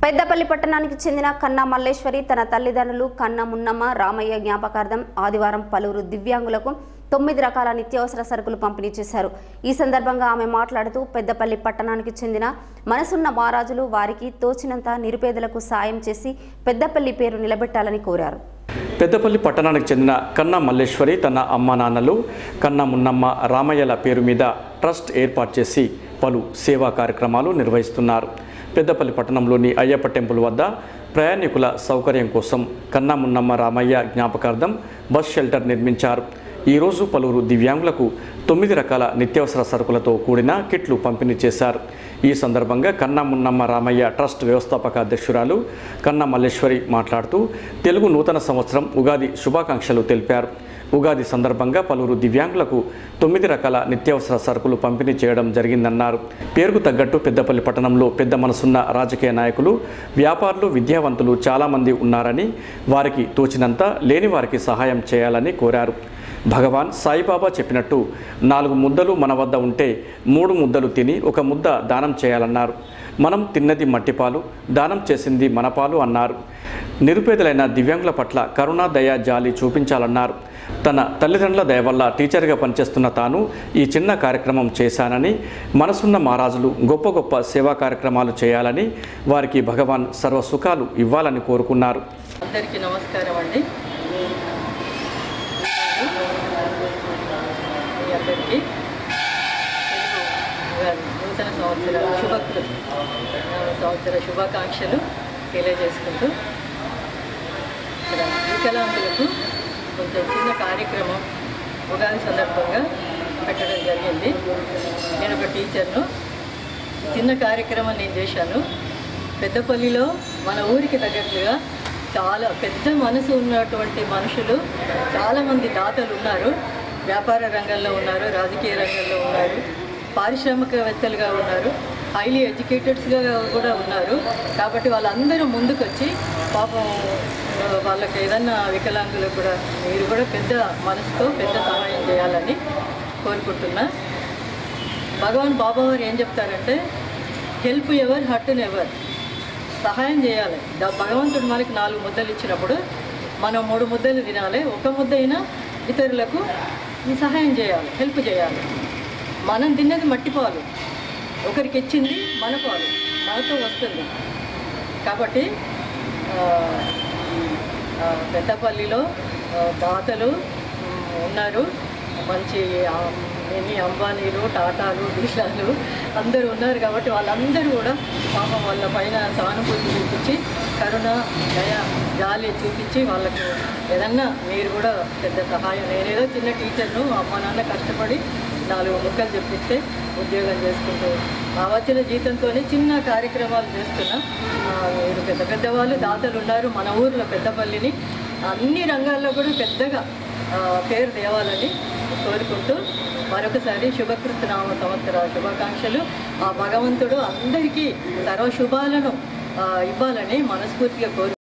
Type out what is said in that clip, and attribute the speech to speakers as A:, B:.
A: పెద్దపల్లి పట్టణానికి చెందిన కన్నా మల్లేశ్వరి తన తల్లిదండ్రులు కన్నా మున్నమ్మ రామయ్య జ్ఞాపకార్థం ఆదివారం పలువురు దివ్యాంగులకు 9 రకాల నిత్యావసర సరుకులు పంపిణీ చేశారు। ఈ సందర్భంగా ఆమె మాట్లాడుతూ పెద్దపల్లి పట్టణానికి చెందిన మనసున్న మహారాజులు వారికి తోచినంత నిరుపేదలకు సాయం చేసి పెద్దపల్లి పేరు నిలబెట్టాలని కోరారు।
B: పెద్దపల్లి పట్టణానికి చెందిన కన్నా మల్లేశ్వరి తన అమ్మ నాన్నలు కన్నా మున్నమ్మ రామయ్యల పేరు మీద ట్రస్ట్ ఏర్పాటు చేసి పలు సేవా కార్యక్రమాలు నిర్వహిస్తున్నారు। పెద్దపల్లి పట్టణంలోని అయ్యప్ప టెంపుల్ వద్ద ప్రయాణికుల సౌకర్యం కోసం కన్నా మున్నమ్మ రామయ్య జ్ఞాపకార్థం బస్ షెల్టర్ నిర్మించారు। ఈ రోజు పలువురు దివ్యాంగులకు 9 రకాల నిత్యావసర సరుకులతో కూడిన కిట్లు పంపిణీ చేశారు। ఈ సందర్భంగా కన్నా మున్నమ్మ రామయ్య ట్రస్ట్ వ్యవస్థాపక అధ్యక్షురాలు కన్నా మల్లేశ్వరి మాట్లాడుతూ తెలుగు నూతన సంవత్సరం ఉగాది శుభాకాంక్షలు తెలిపారు। ఉగాది సందర్భంగా పలువురు దివ్యాంగులకు 9 రకాల నిత్యావసర సరుకులు పంపిణీ చేయడం జరిగిందన్నారు। పేరుకు తగ్గట్టు పెద్దపల్లి పట్టణంలో పెద్ద మనసున్న రాజకీయ నాయకులు, వ్యాపారులు, విద్యావంతులు చాలామంది ఉన్నారని వారికి తోచినంత లేని వారికి సహాయం చేయాలని కోరారు। భగవాన్ సాయిబాబా చెప్పినట్టు 4 ముద్దలు మన వద్ద ఉంటే 3 ముద్దలు తిని 1 ముద్ద దానం చేయాలన్నారు। మనం తిన్నది మట్టిపాలు, దానం చేసింది మనపాలు అన్నారు। నిరుపేదలైన దివ్యాంగుల పట్ల కరుణ, దయ, జాలి చూపించాలన్నారు। తన తల్లిదండ్రుల దయ వల్ల టీచర్గా పనిచేస్తున్న తాను ఈ చిన్న కార్యక్రమం చేశానని, మనసున్న మహారాజులు గొప్ప గొప్ప సేవా కార్యక్రమాలు చేయాలని, వారికి భగవాన్ సర్వ సుఖాలు ఇవ్వాలని కోరుకున్నారు।
C: అందరికీ నమస్కారం అండి। మీ అందరికీ నూతన సంవత్సర శుభాకాంక్షలు తెలియజేసుకుంటూ వికలాంగులకు కొంచెం చిన్న కార్యక్రమం ఉగాది సందర్భంగా పెట్టడం జరిగింది। నేను ఒక టీచర్ను। చిన్న కార్యక్రమం నేను చేశాను। పెద్దపల్లిలో మన ఊరికి తగ్గట్లుగా చాలా పెద్ద మనసు ఉన్నటువంటి మనుషులు చాలామంది దాతలు ఉన్నారు। వ్యాపార రంగంలో ఉన్నారు, రాజకీయ రంగంలో ఉన్నారు, పారిశ్రామికవేత్తలుగా ఉన్నారు, హైలీ ఎడ్యుకేటెడ్స్గా కూడా ఉన్నారు। కాబట్టి వాళ్ళందరూ ముందుకొచ్చి పాపం వాళ్ళకి ఏదన్నా వికలాంగులకు కూడా మీరు కూడా పెద్ద మనసుతో పెద్ద సహాయం చేయాలని కోరుకుంటున్నా। భగవాన్ బాబా వారు ఏం చెప్తారంటే హెల్ప్ ఎవర్ హర్ట్ నెవర్, సహాయం చేయాలి। భగవంతుడు మనకి 4 ముద్దలు ఇచ్చినప్పుడు మనం 3 ముద్దలు తినాలి, 1 ముద్ద అయినా ఇతరులకు సహాయం చేయాలి, హెల్ప్ చేయాలి। మనం తిన్నది మట్టిపాలు, ఒకరికి ఇచ్చింది మన పాలు, మనతో వస్తుంది। కాబట్టి పెద్దపల్లిలో దాతలు ఉన్నారు, మంచి ఎన్ని అంబానీలు, టాటాలు, బిర్లాలు అందరూ ఉన్నారు। కాబట్టి వాళ్ళందరూ కూడా పాపం వాళ్ళ పైన సానుభూతి చూపించి కరుణ, దయ, జాలి చూపించి వాళ్ళకు ఏదన్నా మీరు కూడా పెద్ద సహాయం, నేనేదో చిన్న టీచర్ను, అమ్మ నాన్న కష్టపడి 4 ముక్కలు చెప్పిస్తే ఉద్యోగం చేసుకుంటూ ఆ వచ్చిన జీతంతోనే చిన్న కార్యక్రమాలు చేస్తున్నా। మీరు పెద్ద పెద్దవాళ్ళు దాతలు ఉన్నారు మన ఊరిలో పెద్దపల్లిని అన్ని రంగాల్లో కూడా పెద్దగా పేరు తేవాలని కోరుకుంటూ మరొకసారి శుభకృత నామ సంవత్సర శుభాకాంక్షలు। ఆ భగవంతుడు అందరికీ సర్వశుభాలను ఇవ్వాలని మనస్ఫూర్తిగా కోరు